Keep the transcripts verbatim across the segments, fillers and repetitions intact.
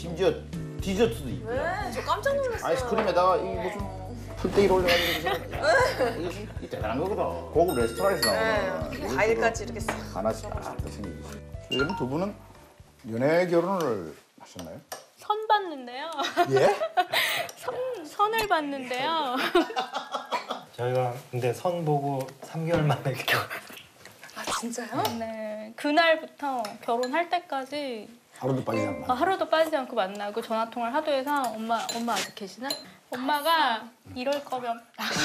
심지어 디저트도 있고. 왜? 저 깜짝 놀랐어요. 아이스크림에다가 이 무슨 풀떼기를 올려가지고 이게 이게 대단한 거거든. 고급 레스토랑에서 나오는. 네. 과일까지 이렇게 싹. 하나씩 딱 생기지. 여러분 두 분은 연애 결혼을 하셨나요? 선 봤는데요. 예? 선, 선을 봤는데요. 저희가 근데 선 보고 삼 개월 만에 결혼. 아 진짜요? 네, 그날부터 결혼할 때까지 하루도 빠지지 않고. 아, 하루도 빠지지 않고 만나고 전화 통화를 하도 해서 엄마 엄마 아직 계시나? 엄마가 이럴 거면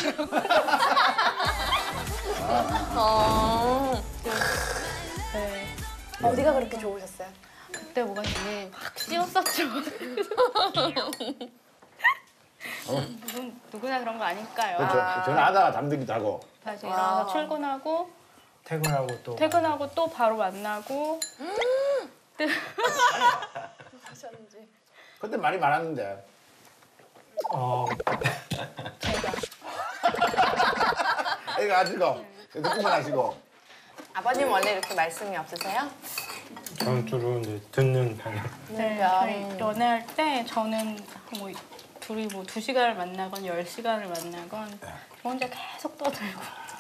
어. 네, 어디가 그렇게 좋으셨어요? 그때 뭐가 되게 확 씌웠었죠. 누군, 누구나 그런 거 아닐까요? 그렇죠. 전화하다가 잠들기도 하고. 다시 일어나서 아. 출근하고 퇴근하고 또 퇴근하고 또 바로 만나고. 하셨는지. 그때 말이 많았는데. 어, 제가 애가 아시고 듣기만 하시고. 아버님 원래 이렇게 말씀이 없으세요? 저는 주로 이제 듣는 편이에요. 네, 저희 연애할 때 저는 뭐 둘이 뭐 두 시간을 만나건 열 시간을 만나건 저 혼자 계속 떠들고.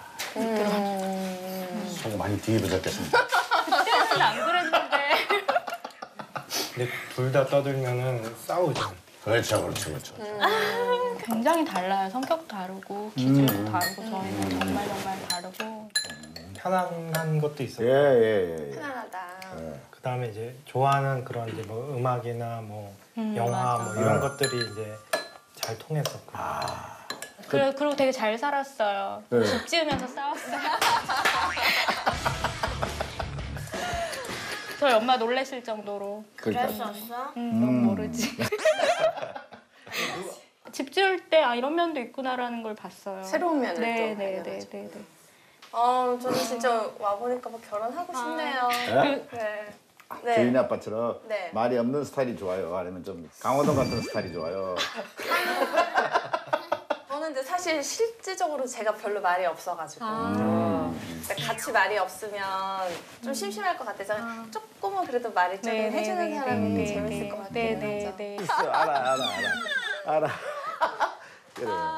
음. 속이 많이 뒤집어졌겠습니다. 그때는 안 그랬는데. 근데 둘 다 떠들면은 싸우죠. 그렇죠, 그렇죠, 그렇죠. 굉장히 달라요. 성격도 다르고 기질도 다르고 저희는 정말 정말 다르고. 편안한 것도 예, 있어요. 예, 예. 편안하다. 예. 그 다음에 이제 좋아하는 그런 이제 뭐 음악이나 뭐 음, 영화 맞아. 뭐 이런 네. 것들이 이제 잘 통했었고. 아, 그래, 그리고 되게 잘 살았어요. 네. 집 지으면서 싸웠어요. 저희 엄마 놀라실 정도로. 그러니까. 그랬었어? 음, 넌 모르지. 집 지을 때 아, 이런 면도 있구나라는 걸 봤어요. 새로운 면을 네, 또 네, 네, 발견하죠. 네, 네. 어, 저는 진짜 와보니까 뭐 결혼하고 싶네요. 예? 네. 주인 네. 아빠처럼 네. 말이 없는 스타일이 좋아요? 아니면 좀 강호동 같은 스타일이 좋아요? 저는 근데 사실 실질적으로 제가 별로 말이 없어가지고 아. 그러니까 같이 말이 없으면 좀 심심할 것 같아서 조금은 그래도 말을 좀 네, 네, 해주는 네, 사람이 네, 재밌을 네, 것 같긴 네, 네, 하죠. 네. 있어, 알아, 알아, 알아. 알아. 그래.